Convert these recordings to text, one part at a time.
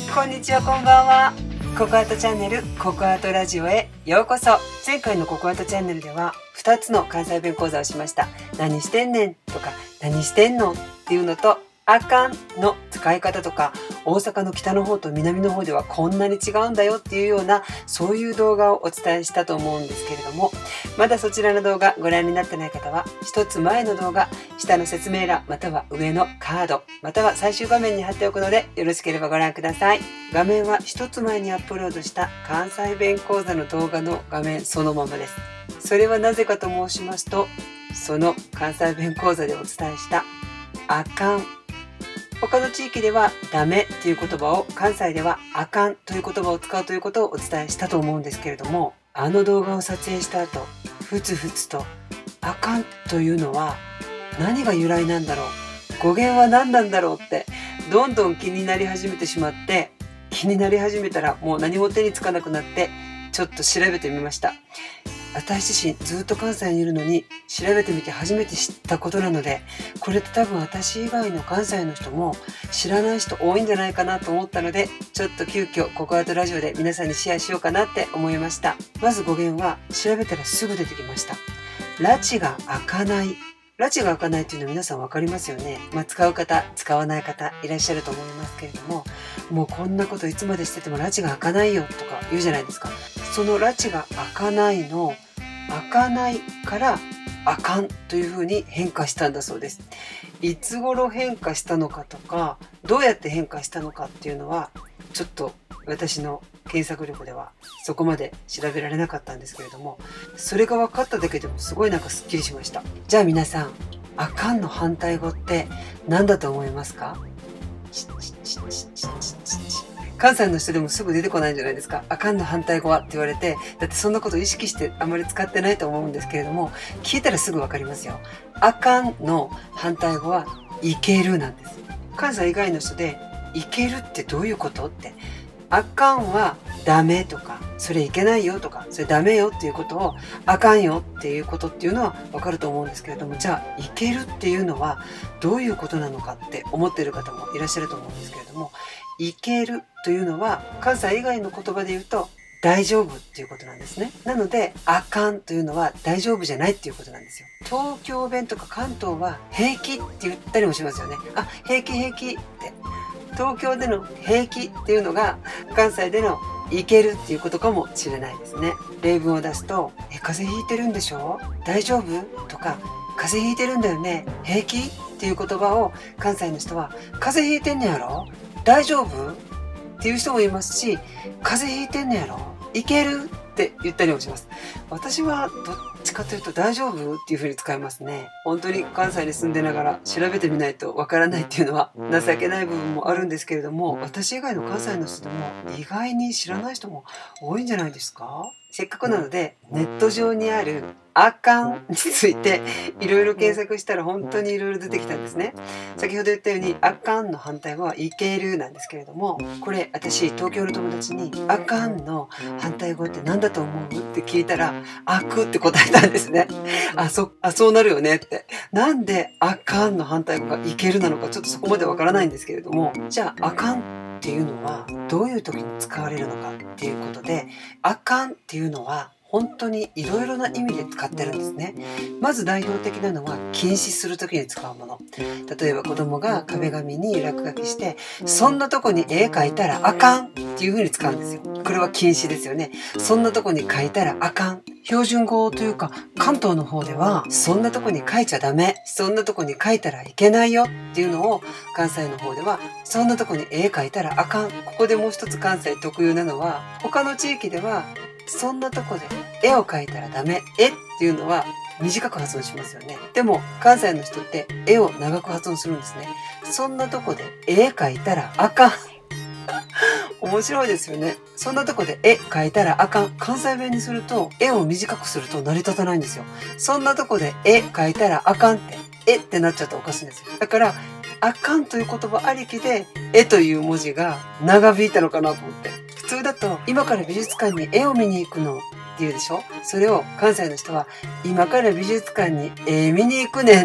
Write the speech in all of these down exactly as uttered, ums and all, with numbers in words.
こんにちは、こんばんは。ココアートチャンネルココアートラジオへようこそ。前回のココアートチャンネルではふたつの関西弁講座をしました。何してんねんとか何してんのっていうのと、あかんの使い方とか、大阪の北の方と南の方ではこんなに違うんだよっていうような、そういう動画をお伝えしたと思うんですけれども、まだそちらの動画ご覧になってない方は、一つ前の動画、下の説明欄または上のカードまたは最終画面に貼っておくので、よろしければご覧ください。画面は一つ前にアップロードした関西弁講座の動画の画面そのままです。それはなぜかと申しますと、その関西弁講座でお伝えしたあかん、他の地域ではダメという言葉を、関西ではあかんという言葉を使うということをお伝えしたと思うんですけれども、あの動画を撮影した後、ふつふつとあかんというのは何が由来なんだろう、語源は何なんだろうってどんどん気になり始めてしまって、気になり始めたらもう何も手につかなくなって、ちょっと調べてみました。私自身ずっと関西にいるのに、調べてみて初めて知ったことなので、これって多分私以外の関西の人も知らない人多いんじゃないかなと思ったので、ちょっと急遽ココアートラジオで皆さんにシェアしようかなって思いました。まず語源は調べたらすぐ出てきました。拉致が開かない。拉致が開かないというのは皆さん分かりますよね。まあ、使う方使わない方いらっしゃると思いますけれども、もうこんなこといつまでしてても拉致が開かないよとか言うじゃないですか。その拉致が開かないの開かないからあかんというふうに変化したんだそうです。いつ頃変化したのかとか、どうやって変化したのかっていうのはちょっと私の検索力ではそこまで調べられなかったんですけれども、それが分かっただけでもすごいなんかすっきりしました。じゃあ皆さん、あかんの反対語って何だと思いますか？関西の人でもすぐ出てこないんじゃないですか。あかんの反対語はって言われて、だってそんなこと意識してあまり使ってないと思うんですけれども、聞いたらすぐわかりますよ。あかんの反対語はいけるなんです。関西以外の人でいけるってどういうことって、あかんはダメとか、それいけないよとか、それダメよっていうことを、あかんよっていうことっていうのはわかると思うんですけれども、じゃあいけるっていうのはどういうことなのかって思っている方もいらっしゃると思うんですけれども、いけるというのは関西以外の言葉で言うと大丈夫っていうことなんですね。なのであかんというのは大丈夫じゃないっていうことなんですよ。東京弁とか関東は平気って言ったりもしますよね。あ、平気平気って。東京での平気っていうのが関西でのいけるっていうことかもしれないですね。例文を出すと、え、風邪ひいてるんでしょ？大丈夫？とか、風邪ひいてるんだよね？平気？っていう言葉を関西の人は、風邪ひいてんねやろ？大丈夫？っていう人もいますし、風邪ひいてんねやろ？いける？って言ったりもします。私はどっちかというと大丈夫っていう風に使いますね。本当に関西に住んでながら調べてみないとわからないっていうのは情けない部分もあるんですけれども、私以外の関西の人でも意外に知らない人も多いんじゃないですか？せっかくなのでネット上にあるあかんについていろいろ検索したら本当にいろいろ出てきたんですね。先ほど言ったようにあかんの反対語はいけるなんですけれども、これ私東京の友達にあかんの反対語って何だと思うって聞いたら、あくって答えたんですね。あ、そ、あ、そうなるよねって。なんであかんの反対語がいけるなのかちょっとそこまでわからないんですけれども、じゃああかんっていうのはどういう時に使われるのかっていうことで、あかんっていうのは本当にいろいろな意味で使ってるんですね。まず代表的なのは禁止するときに使うもの。例えば子供が壁紙に落書きして、そんなとこに絵描いたらあかんっていう風に使うんですよ。これは禁止ですよね。そんなとこに描いたらあかん。標準語というか関東の方では、そんなとこに描いちゃダメ。そんなとこに描いたらいけないよっていうのを、関西の方では、そんなとこに絵描いたらあかん。ここでもう一つ関西特有なのは、他の地域では、そんなとこで絵を描いたらダメ。絵っていうのは短く発音しますよね。でも関西の人って絵を長く発音するんですね。そんなとこで絵描いたらあかん。面白いですよね。そんなとこで絵描いたらあかん。関西弁にすると絵を短くすると成り立たないんですよ。そんなとこで絵描いたらあかんって、絵ってなっちゃったらおかしいんですよ。だからあかんという言葉ありきで絵という文字が長引いたのかなと思って。普通だと今から美術館に絵を見に行くのって言うでしょ。それを関西の人は今から美術館に絵見に行くねんって使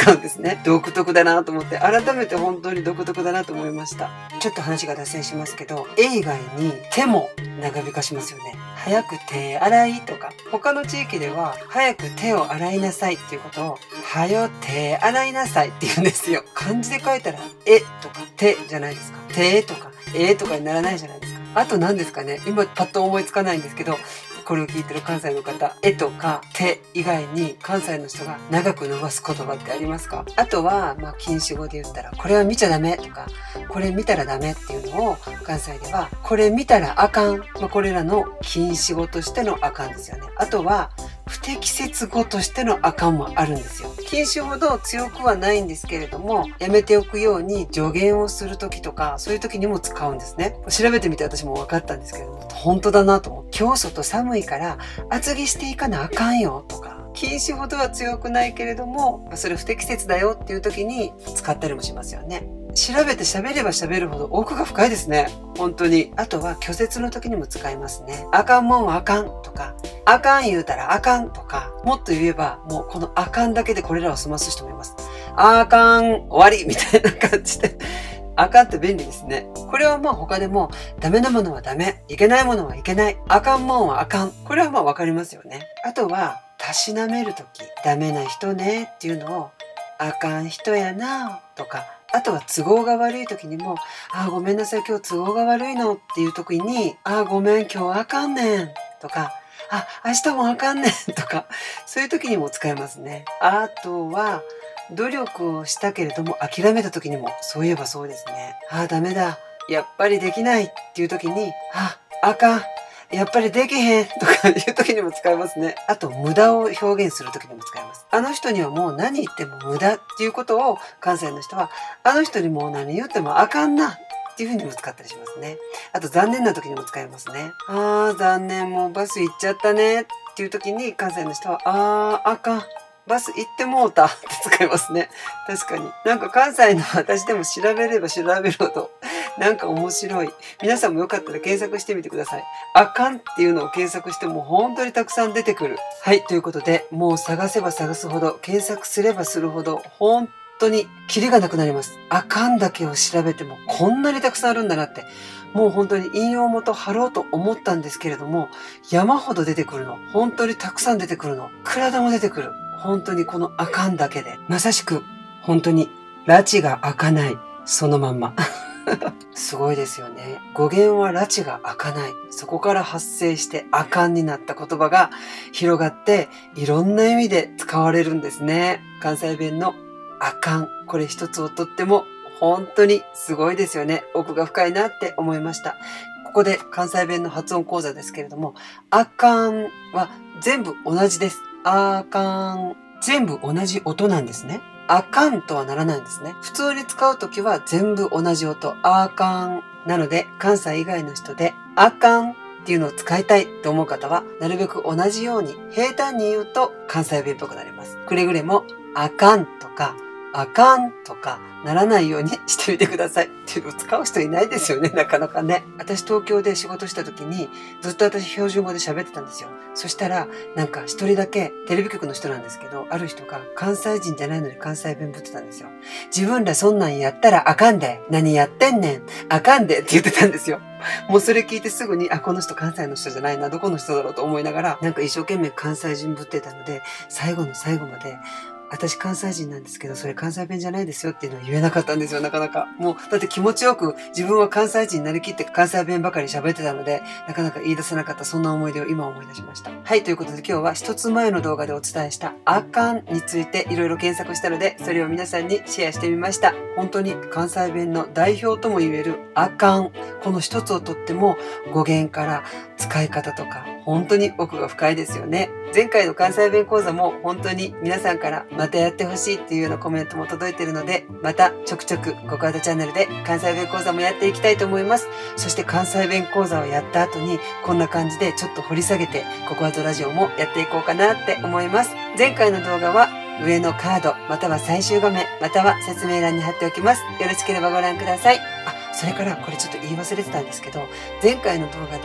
使うんですね。独特だなと思って、改めて本当に独特だなと思いました。ちょっと話が脱線しますけど、絵以外に手も長引かしますよね。早く手洗いとか、他の地域では早く手を洗いなさいっていうことを、はよ手洗いなさいって言うんですよ。漢字で書いたら、えとか手じゃないですか。手とか、えとかにならないじゃないですか。あと何ですかね。今パッと思いつかないんですけど、これを聞いてる関西の方、えとか手以外に関西の人が長く伸ばす言葉ってありますか？あとは、まあ、禁止語で言ったら、これは見ちゃダメとか、これ見たらダメっていうのを関西では、これ見たらあかん。まあ、これらの禁止語としてのあかんですよね。あとは、不適切語としてのあかんもあるんですよ。禁止ほど強くはないんですけれども、やめておくように助言をするときとか、そういうときにも使うんですね。調べてみて私も分かったんですけれども、本当だなと思って、今日外寒いから厚着していかなあかんよとか、禁止ほどは強くないけれども、それ不適切だよっていうときに使ったりもしますよね。調べて喋れば喋るほど奥が深いですね。本当に。あとは拒絶の時にも使いますね。あかんもんはあかんとか、あかん言うたらあかんとか、もっと言えばもうこのあかんだけでこれらを済ます人もいます。あかん終わりみたいな感じで。あかんって便利ですね。これはまあ他でも、ダメなものはダメ、いけないものはいけない、あかんもんはあかん。これはまあわかりますよね。あとは、たしなめるとき、ダメな人ねっていうのを、あかん人やなとか、あとは都合が悪い時にも、あーごめんなさい今日都合が悪いのっていう時に、あーごめん今日あかんねんとか、あ、明日もあかんねんとか、そういう時にも使えますね。あとは、努力をしたけれども諦めた時にも、そういえばそうですね。あーダメだ。やっぱりできないっていう時に、あ、あかん。やっぱりできへんとかいう時にも使えますね。あと、無駄を表現する時にも使えます。あの人にはもう何言っても無駄っていうことを関西の人は、あの人にもう何言ってもあかんなっていうふうにも使ったりしますね。あと、残念な時にも使えますね。あー残念、もうバス行っちゃったねっていう時に関西の人は、あーあかん。バス行ってもうたって使いますね。確かに。なんか関西の私でも調べれば調べるほど、なんか面白い。皆さんもよかったら検索してみてください。あかんっていうのを検索しても本当にたくさん出てくる。はい、ということで、もう探せば探すほど、検索すればするほど、本当にキリがなくなります。あかんだけを調べてもこんなにたくさんあるんだなって。もう本当に引用元貼ろうと思ったんですけれども、山ほど出てくるの。本当にたくさん出てくるの。クラダも出てくる。本当にこのあかんだけで。まさしく、本当に、拉致が開かない。そのまんま。すごいですよね。語源は拉致が開かない。そこから発生してあかんになった言葉が広がって、いろんな意味で使われるんですね。関西弁のあかん。これ一つをとっても本当にすごいですよね。奥が深いなって思いました。ここで関西弁の発音講座ですけれども、あかんは全部同じです。あかん。全部同じ音なんですね。あかんとはならないんですね。普通に使うときは全部同じ音。あかん。なので、関西以外の人で、あかんっていうのを使いたいと思う方は、なるべく同じように平坦に言うと関西弁っぽくなります。くれぐれも、あかんとか、あかんとかならないようにしてみてください。っていうのを使う人いないですよね、なかなかね。私東京で仕事した時にずっと私標準語で喋ってたんですよ。そしたらなんか一人だけテレビ局の人なんですけど、ある人が関西人じゃないのに関西弁ぶってたんですよ。自分らそんなんやったらあかんで。何やってんねん。あかんでって言ってたんですよ。もうそれ聞いてすぐに、あ、この人関西の人じゃないな、どこの人だろうと思いながら、なんか一生懸命関西人ぶってたので、最後の最後まで、私関西人なんですけど、それ関西弁じゃないですよっていうのは言えなかったんですよ、なかなか。もう、だって気持ちよく自分は関西人になりきって関西弁ばかり喋ってたので、なかなか言い出せなかったそんな思い出を今思い出しました。はい、ということで今日は一つ前の動画でお伝えしたあかんについていろいろ検索したので、それを皆さんにシェアしてみました。本当に関西弁の代表とも言えるあかん。この一つをとっても語源から使い方とか、本当に奥が深いですよね。前回の関西弁講座も本当に皆さんからまたやってほしいっていうようなコメントも届いているので、またちょくちょくココアドチャンネルで関西弁講座もやっていきたいと思います。そして関西弁講座をやった後にこんな感じでちょっと掘り下げてココアドラジオもやっていこうかなって思います。前回の動画は上のカードまたは最終画面または説明欄に貼っておきます。よろしければご覧ください。あ、それからこれちょっと言い忘れてたんですけど、前回の動画で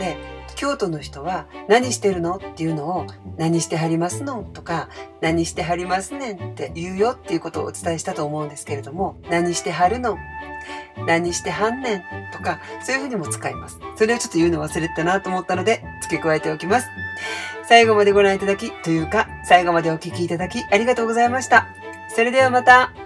京都の人は何してるのっていうのを何してはりますのとか何してはりますねんって言うよっていうことをお伝えしたと思うんですけれども、何してはるの、何してはんねんとかそういうふうにも使います。それをちょっと言うの忘れてたなと思ったので付け加えておきます。最後までご覧いただきというか最後までお聞きいただきありがとうございました。それではまた。